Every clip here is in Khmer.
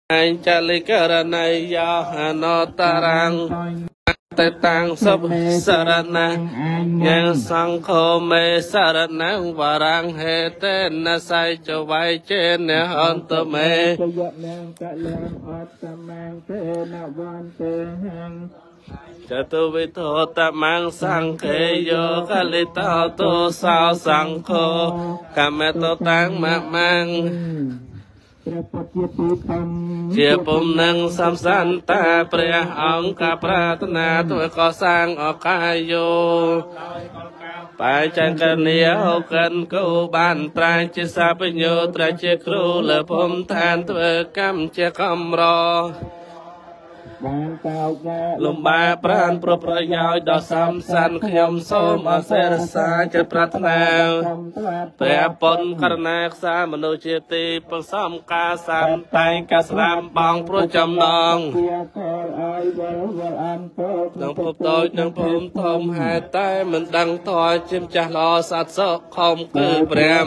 anh cha lý cơ này do hà nội ta rằng tây tăng sắp sarana nhang sang khô mê sarana và rằng hệ tên na sai cho vai trên nè hơn tơ mê cha tu vi thô ta mang sang khê yo ca li tao tu sao sang khô ca mẹ tô tăng mạc mang chia bùm nâng xăm sanh taព្រះអង្គការប្រាថ្នាធ្វើកសាងអកាយយោបាយចង្កនីហោកិនគូបានត្រាញជាសាបញ្ញោត្រាជាគ្រូលើភូមិឋានធ្វើកម្មជាកំរបានកោកលំបាប្រានប្រប្រយោជន៍ដល់សំសានខ្ញុំសូមអសេរសាចិត្តប្រាថ្នាព្រះពុនករណាខ្សាមនុស្សជាទីប្រសំការសាមតែងកាស្រាមបងព្រោះចំណងនឹងភពតូចនឹងភូមិធំហេតុតែមិនដឹងតើជាម្ចាស់ល្អសត្វសុខខំគឺព្រះ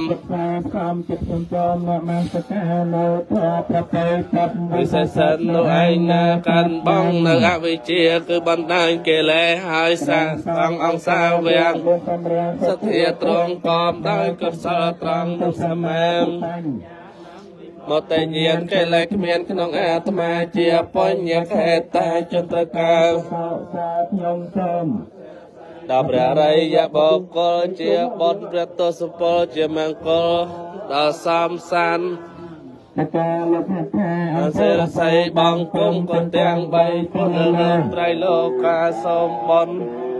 វិសេសនោះឯងណាកាន់បងនៅអវិជ្ជាគឺបណ្ដាញកិលេសហើយសាអង្គសាវាងសទ្ធាត្រង់កមដោយកុសលត្រង់នោះសមាមមកតែញាណកិលេសគ្មានក្នុងអាត្មាជាបញ្ញខេតាចន្ទកាលខ្ញុំសូមដល់ព្រះរិយបុគ្គលជាបុត្រព្រះទសពលជាមង្គលដល់សំសានសេរស័យបងគុំគុនទាំង3ពលលើត្រៃលោកាសូមបន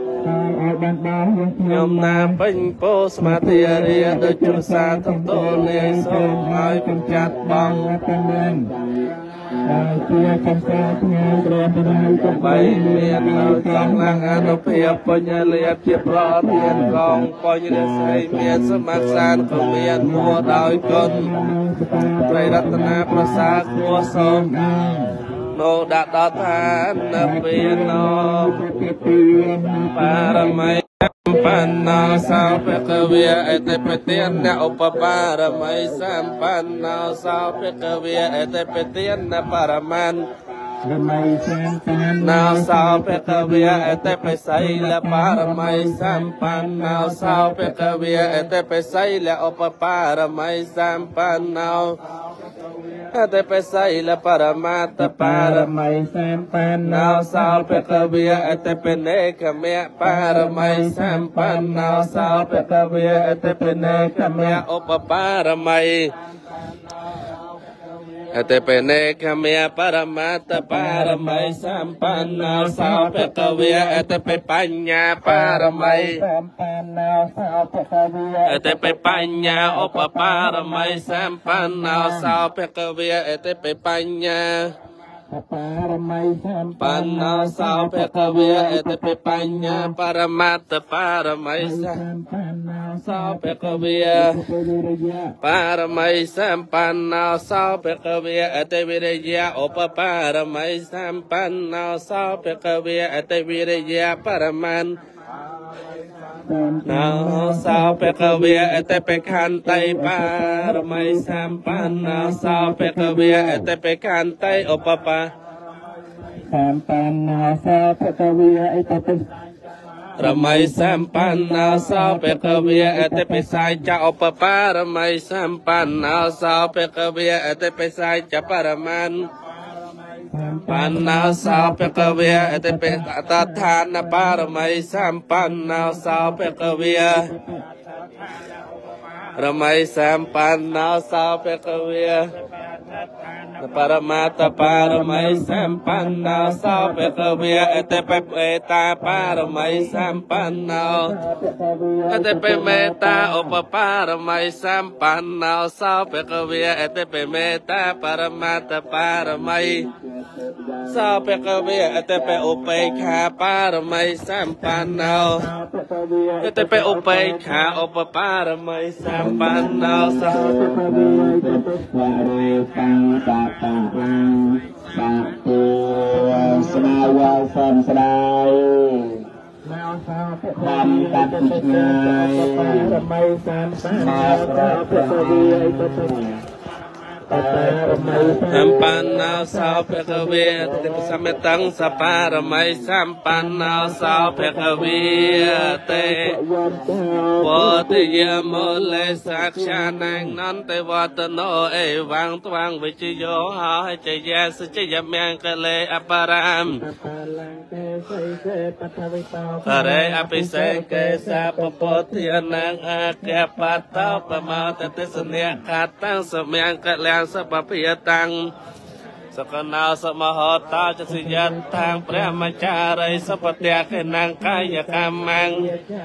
ខ្ញុំណាពេញពោស្មាធិរាដូចជ្រសាទតូលាយសូមឲ្យកំចាត់បងជាកំសាគ្នាព្រះបរមកំបីមាននៅចំឡាំងអនុភាពបញ្ញលាភជាប្រធានកងបញ្ញរស័យមានសមត្ថសានក៏មានមួដោយគុណត្រៃរតនាប្រសាទគួសូមនោដាក់ដល់ឋាននៅពេលនោបារមីបណ្ណោសោភគវាអតិបទានឧបបារមីសម្បណ្ណោសោភគវាអតិបទានបរមានរមីសម្បណ្ណោសោភគវាអតិបសីលបារមីសម្បណ្ណោសោភគវាអតិបសីលឧបបារមីសម្បណ្ណោអតិបសីលបរមាតបារមីសម្បណ្ណោសោភគវាអតិបនេកមៈបារមីសម្បណ្ណោសោភគវាអតិបនេកមៈឧបបារមីអតិបនេកមៈបរមាតបារមីសម្បណ្ណោសោភគវាអតិបបញ្ញាបារមីសម្បណ្ណោសោភគវាអតិបបញ្ញាឧបបារមីសម្បណ្ណោសោភគវាអតិបបញ្ញាបារមីសម្បណ្ណោសោភគវាអតិបបញ្ញាបរមត្តបារមីសម្បណ្ណោសោភគវាបារមីសម្បណ្ណោសោភគវាអតិវិរិយៈឧបបារមីសម្បណ្ណោសោភគវាអតិវិរិយៈបរមន្តណោសោភគវាអតិបខន្តីបារមីសម្បណ្ណោសោភគវាអតិបខន្តីឧបបាសម្បណ្ណោសោភគវាអតិបរមីសម្បណ្ណោសោភគវាអតិបិស័យចឧបបារមីសម្បណ្ណោសោភគវាអតិបិស័យចបរមានបណ្ណោសោភគវាអតិបិតឋានបារមីសម្បណ្ណោសោភគវារមីសម្បណ្ណោសោភគវាបរមាតបារមីសម្បណ្ណោសោភគវាអតិបិបេតាបារមីសម្បណ្ណោអតិបិមេតាឧបបារមីសម្បណ្ណោសោភគវាអតិបិមេតាបរមាតបារមីសោភគវាអតិបិឧបេខាបារមីសម្បណ្ណោអតិបិឧបេខាឧបបារមីសម្បណ្ណោសោភគវាអតិបិបារមីសម្បណ្ណោតាបាគូស្នាវសំស្ដាយតាមកាត់ឆ្ងាយរមីសាមសាប្រពវិយតปันนาสาวเพกเวติปสัมเมตังสปารมัยสัมปันนาสาวเพกเวเตปติยโมเลสักชานังนันเตวัตโนเอวังตวังวิจโยหาให้ใจแยสุจยเมียงกะเลอปารามกะเรอภิเสกเกสะปปติยนังอาเกปัตตาปมาตติสเนียขาตังสเมียงกะแลงสปปิยตังสกนาสมหตาจสิยัตทางพระมจาริสัพเตียกนังกายกรรมัง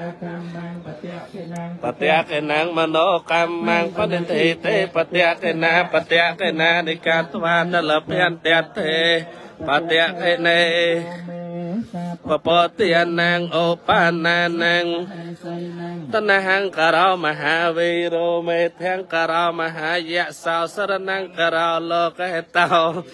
ปเตียกนังมโนกรรมังปฏิเทเตปเตียกนานิกาตวานลเพียนเตเตปเตียกเนปปติยนังโอปานานังตนะหังกะเรามหาวิโรเมทังกะเรามหายะสาวสรนังกะเราโลกเหตา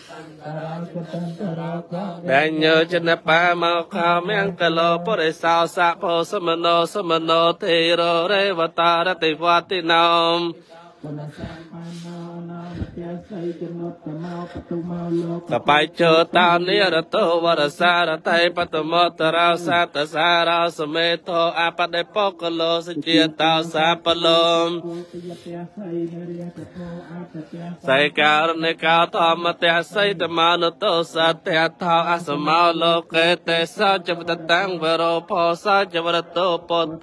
ดัญโยชนะปามะขาวเมียงกะโลปริสาวสะโพสมโนเทโรเรวตารติวัตินามกไปเจอตามนิรโตวรสารไตปตมตราสัตสาราสเมโทอาปเดปกโลสเจียตาสาปโลมใส่การในกาธรรมเตใส่ธรรมานุโตสัตเตทาอาสมาโลเกเตสัจปตตังเวโรโพสัจวรโตปโต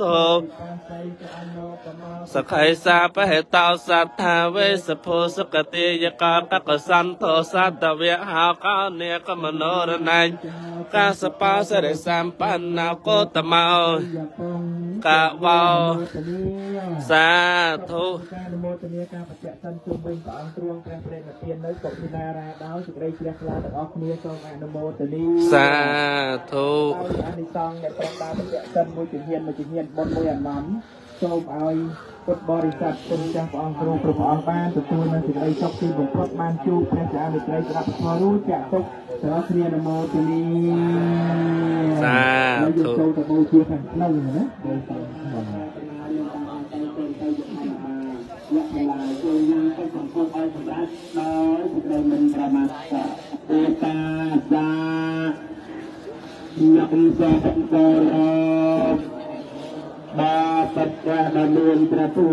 สกายสาปเหตาสัทธาเวสโพสกติยกาตกสันโทสัตเวหากาเนกมโนรนัยกาสปาสเรสัมปันนาโกตมากะวาวสาธุสาธุសូមឲ្យពុទ្ធបរិស័ទគុណចាស់ព្រះអង្គគ្រូព្រះអង្គបានទទួលនូវសេចក្តីសុខទីបំផុតបានជួបព្រះចៅមេត្រីស្ដាប់ធម៌រួចចាក់ទុកសារគ្នានមោទនីសាធុចូលទៅបូជាខាងក្នុងណាដោយសារយកឡាជួយយើងទៅសង្គមឲ្យសម្រាប់ដោយសេចក្តីមិនប្រមាទទេតាសាញឹមសេះតរបាបច្ចៈដមានព្រះពុ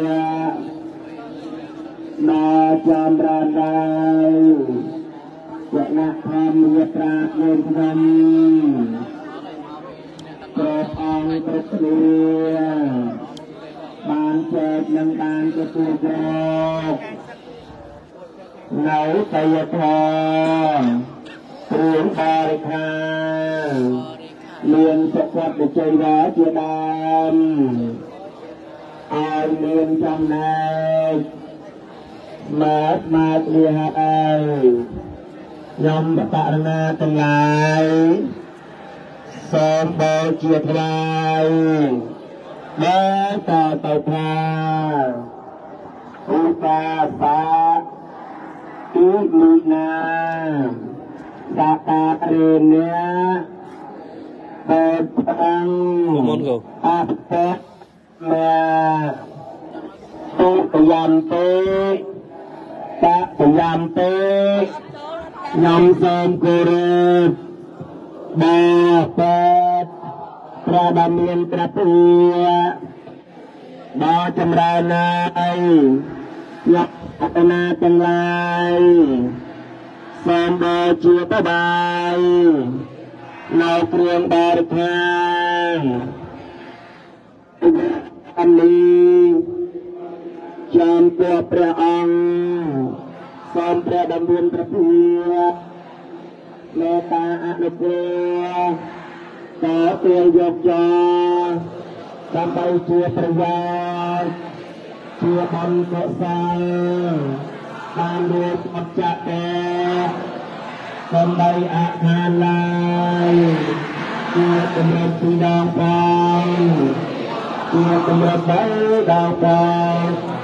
ណាចំរានដៃវណៈធម្មយត្រាមានខ្ញុំព្រះអង្គព្រះគ្រូបានចែកនឹងបានទទួលយកនៅតយធម៌គ្រឿងបរិខាមានសុខវត្ថុជ័យរាជាដើមឲ្យមានចំណែកមកលិហអើខ្ញុំបរណាទាំងឡាយសូមបូជាថ្វាយដល់តទៅថាឧបាសាទុលីណាសាតារិញ្ញាMongo. Apa tu peyampe, tak peyampe, nyam som kurut, dapat pradamian terapia, bawa cemranai, yak kena tenglai, sambo juta bayi. នៅគ្រឿងបរិភ័យអនេះចំពោះព្រះអង្គសូមព្រះដំណឿនព្រះពុទ្ធមេត្តាអនុគ្រោះតើពេលយកយកដើម្បីជាប្រយោជន៍ជាបុណ្យកុសលបានរួចអត់ចាក់ទេដើម្បីអខានឡើយជាកម្រិតពីដងបងជាកម្រិតបីដងបង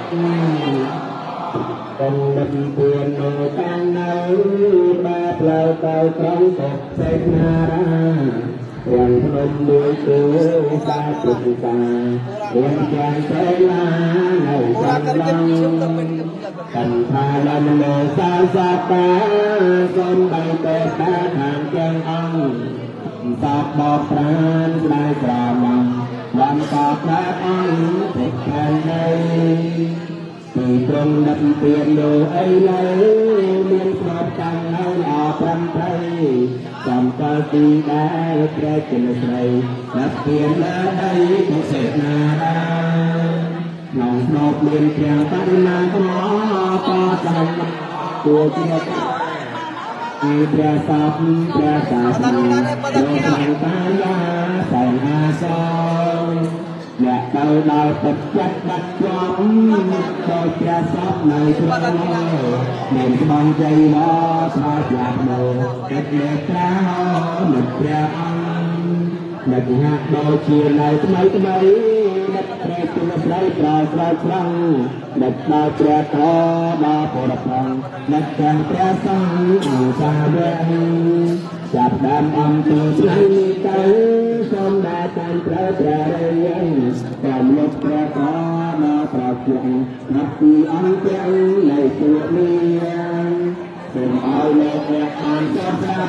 កម្រិតពួននៅខាងនៅបែបផ្លូវទៅត្រង់ទៅសេនារាยังพนมมือถือสาธุตาเรียนแกงเสลาในสังลังกันพาลำโลสาสาตาสมใบเตตาทางแกงอังสาบบอกพรานได้กรามังวันตอบพระอังเด็กแทนในปีตรงดับเปลี่ยนโดไอ้เลยเรียนครอบจังเอาหล่อพรำไทยจำก็ตีได้แปรจินใส่นับเปลี่ยนมาได้ทุกเศษนาได้หนองนกเรียนเพียงปัญญาก็หมอปอใจตัวเจียกพระสัพพระศาสนาโลกังตายาใส่อาสองและเราเราตัดจัดบัดจอมโดยพระสัพในพระโลเหมือนบังใจล้อทอดหลับโลเด็กเล็กพระหนุดพระอังนักหักโดยเชียร์ในสมัยนักเตะตัวใส่ปลาปลาครั้งนักดาวเตะต่อมาปรพังนักแข่งเตะสังอุตสาหะจับดำอำตัวใช้ใจสมได้ตันเตะเตะเรียนกำลังเตะต่อมาปราบเสียงนับปีอันเตียงในตัวเมียเป็นเอาโลกแห่งการจับดับ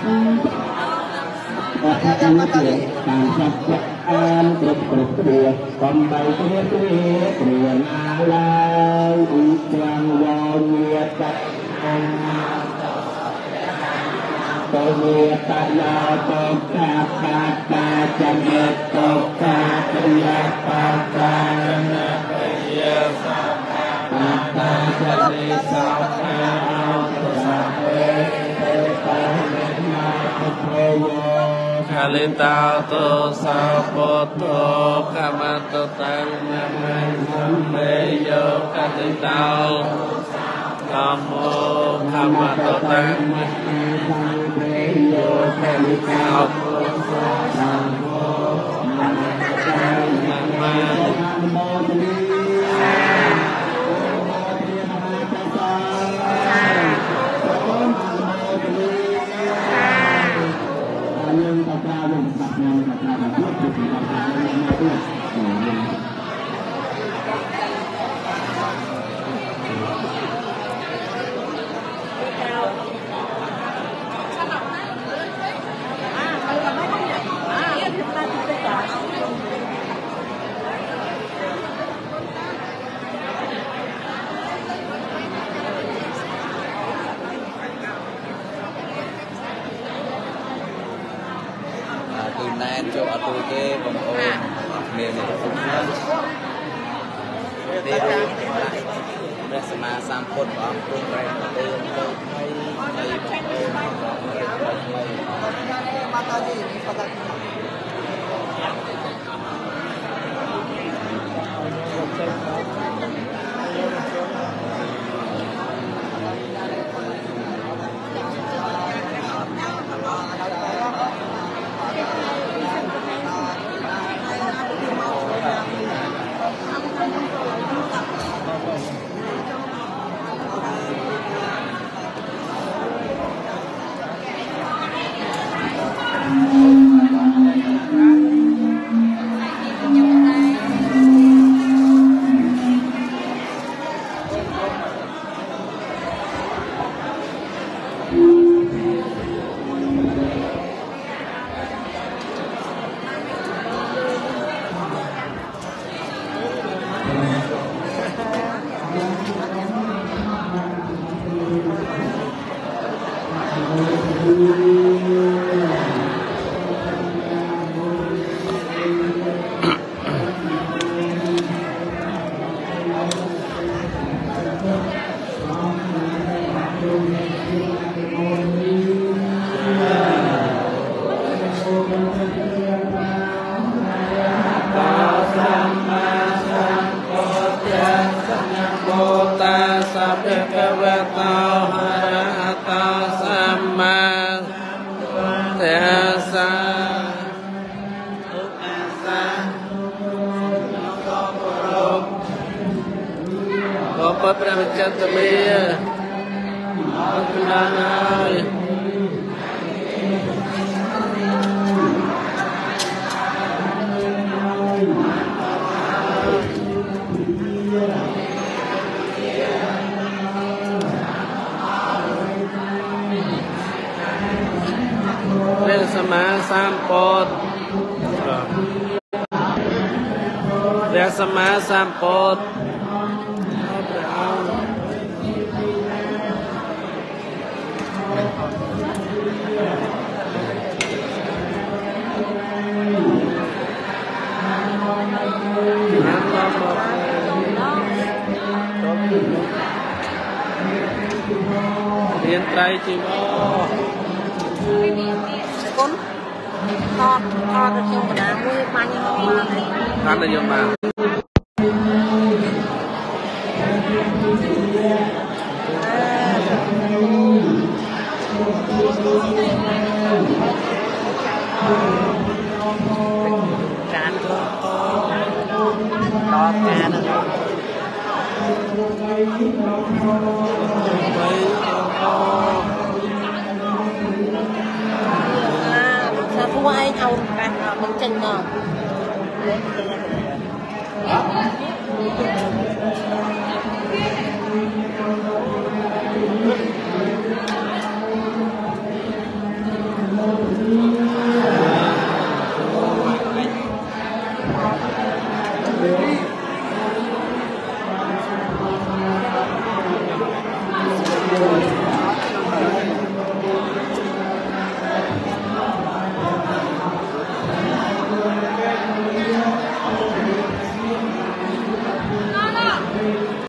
การจับอันกรุบกรุบเดือดกำใบเตี้ยเตี้ยเปลี่ยนอะไรอีกอย่างวอนเวียดจัดตัวเวียดตาลาตกตาปาตาจันเอ็ดตกตาเตียปาตานาเปียสาปาตาจันเอ็ดสาปาเอาสาเปเตปาเมนาเปโยคาลิตาโตสาปโตกามาโตตังนามันสัมเมโยคาลิตาธรรมโมธรรมโตตังมัสมิสังเมโยคาลิตาโตสัมโมนามังนามันโมตลียังตะกร้ายังตัดงานตะกร้าแบบนี้จุดที่ตะกร้ายังไม่ด้วยtừ nay cho tôi cái vòng ô miền này cũng đi rồi bây giờ mà sang phun vào phun về từ từ hay เรียกสมาสามปดเรียกสมาสามปดเรียนไตรจีวร con to được chung cái nào vui bao nhiêu mà ท่านนายมาการก็รอการนะครับเพราะว่าไอ้เอามันเจนเนาะ